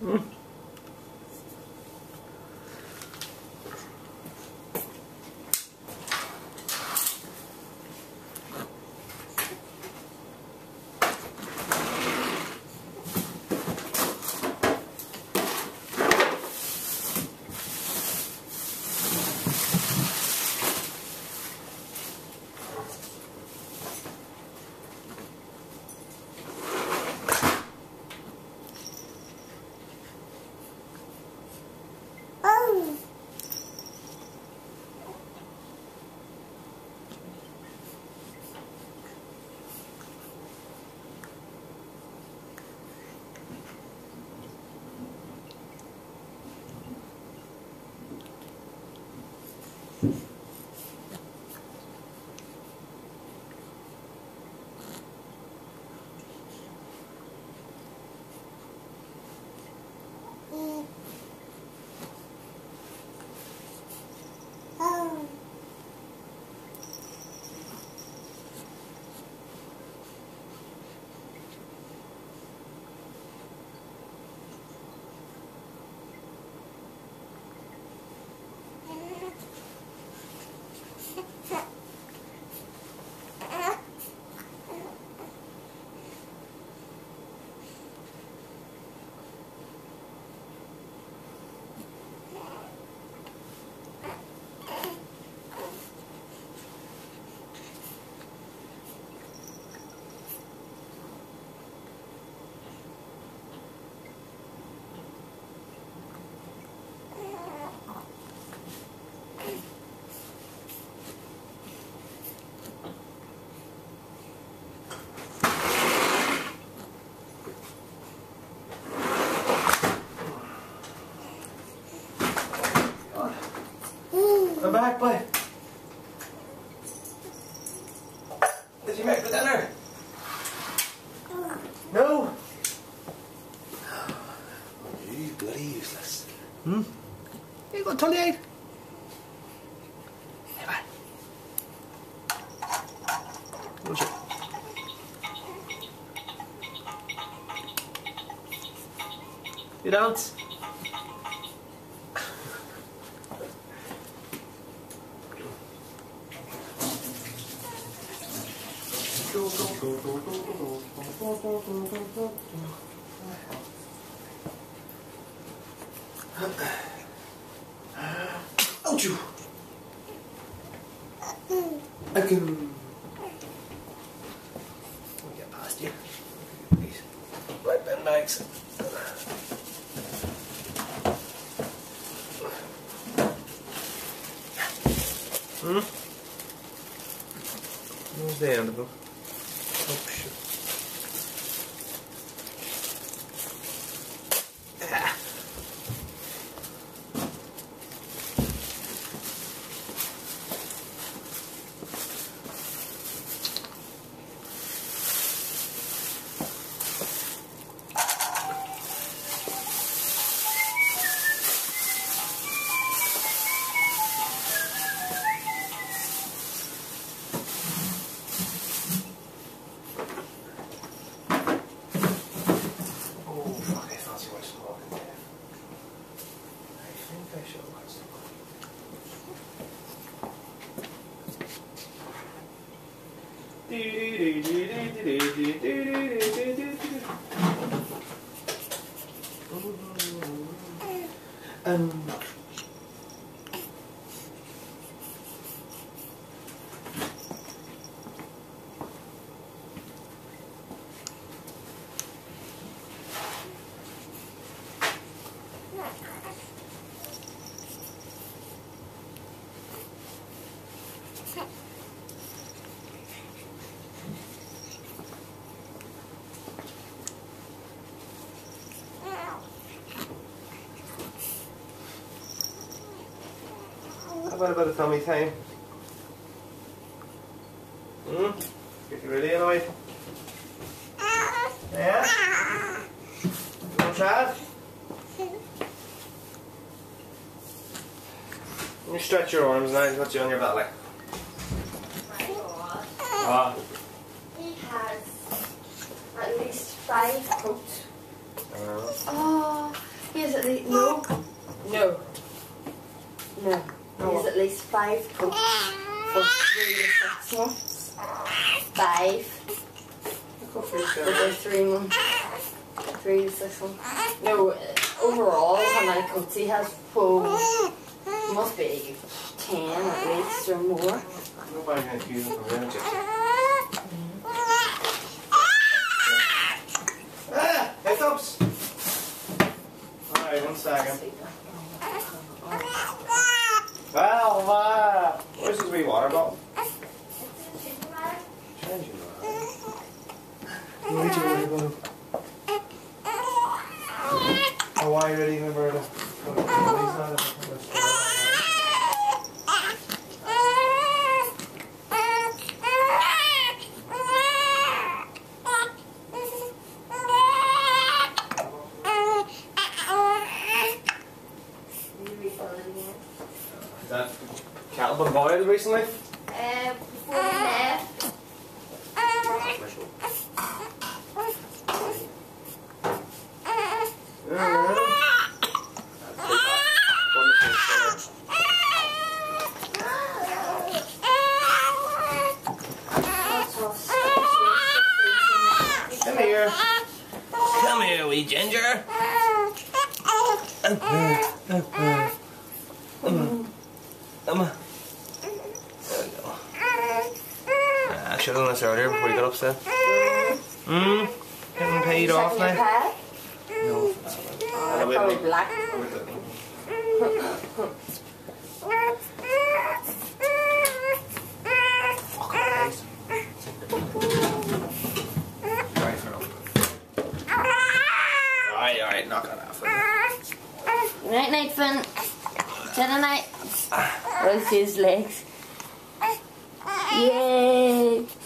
Mm. I'm back, boy. Did you make the dinner? No? You bloody useless. Hmm? You got 28? Hey, bye. What's it? You don't? Oh, you! I can get past you. Please. Right, Ben bags. Hmm? Where's the end of them? Oh, shit. Ah. How about a bit of tummy time? Hmm? Get you really annoyed? Yeah? You want to try it? You stretch your arms now and put you on your belly. My God. Ah. He has at least 5 coats. Oh, at least no. He's at least 5 coats for 3 to 6 months. 5. Over 3 months. 3 to 6 months. No, overall, how many coats he has? Must be 10 at least or more. Nobody had to use them for energy. Hiccups! Alright, 1 second. Well, where's his wee water bottle? Changing water. Oh, why are you ready, Roberta? Is that cattle been boiled recently? Before we left. Come here. Come here, wee ginger. Come on. There we go. I should have done this earlier before you got upset. Getting paid off now. No, Probably black. Alright, knock it off. Night, night, Finn. Good night. Where's his legs? Yay!